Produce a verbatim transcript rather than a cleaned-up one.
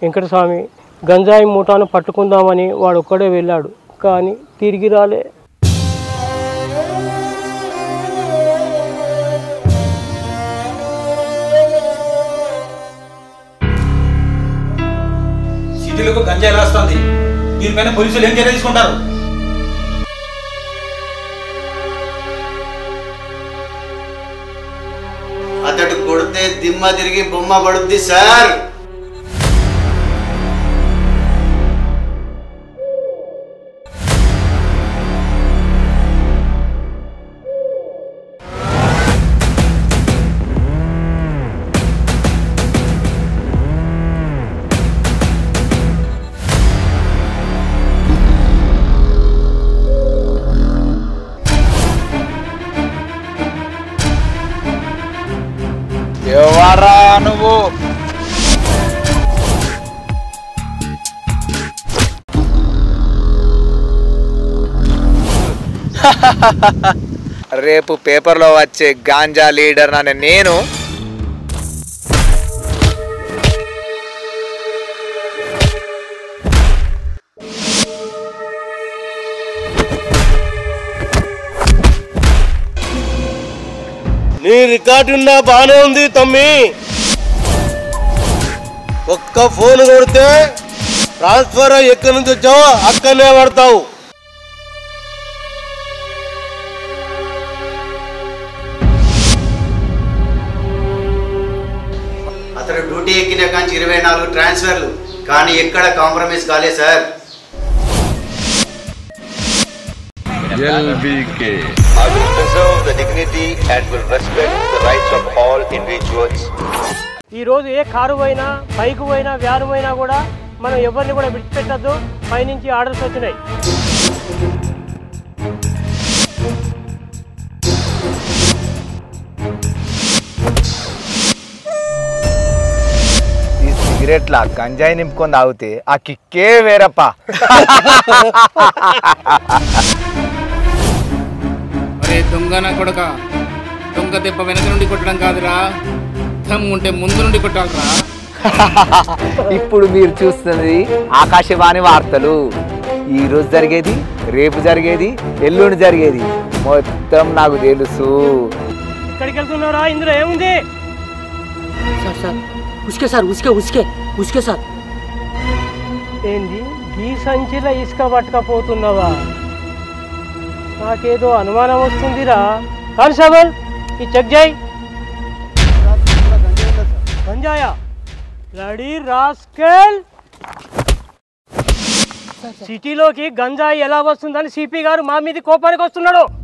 వెంకటస్వామి గంజాయి మూటాను పట్టుకుందామని వాడు ఒక్కడే వెళ్ళాడు, కానీ తిరిగి రాలే. సిటీలకు గంజాయి రాస్తుంది, దీనిపైన పోలీసులు ఏం చర్య తీసుకుంటారు? అతడు కొడితే దిమ్మ తిరిగి బొమ్మ పడుద్ది సార్. ఎవరా నువ్వు? రేపు పేపర్లో వచ్చే గాంజా లీడర్ అనే నేను నీ రికార్డున్నా బానే ఉంది తమ్మి. ఒక్క ఫోన్ కొడితే ట్రాన్స్ఫర్ ఎక్కడి నుంచి వచ్చావో అక్కడనే పడతావు. అతడు డ్యూటీ ఎక్కిన కాంచి ఇరవై నాలుగు ట్రాన్స్ఫర్లు, కానీ ఎక్కడ కాంప్రమైజ్ కాలే sir. L B K. I will preserve the dignity and will respect the rights of all individuals. ఈ రోజు ఏ కారు పోయినా, బైక్ పోయినా, వ్యాన్ పోయినా కూడా మనం ఎవరిని కూడా విడిచిపెట్టద్దు. పైనుంచి ఆర్డర్స్ వచ్చినాయి. ఈ సిగరెట్ల గంజాయి నింపుకొని తాగితే ఆ కిక్కే వేరప్ప. దొంగన కొడక, దొంగ దెబ్బ వెనక నుండి కొట్టడం కాదురా, దమ్ ఉంటే ముందు నుండి కొట్టాలరా. ఇప్పుడు మీరు చూస్తున్నది ఆకాశవాణి వార్తలు. ఈ రోజు జరిగేది, రేపు జరిగేది, ఎల్లుండి జరిగేది మొత్తం నాకు తెలుసు. ఇక్కడికి వెళ్తున్నారా? ఇందులో ఏముంది? సార్ సార్ ఉస్కే సార్ ఉస్కే ఉస్కే ఉస్కే సార్. ఏంది ఈ సంచిలో ఇసుక పట్టుకపోతున్నావా? నాకేదో అనుమానం వస్తుందిరా. కానిస్టేబుల్ ఈ చెక్ చేయి. గంజాయా? Ready rascal. సిటీలోకి గంజాయి ఎలా వస్తుందని సిపి గారు మా మీద కోపానికి వస్తున్నాడు.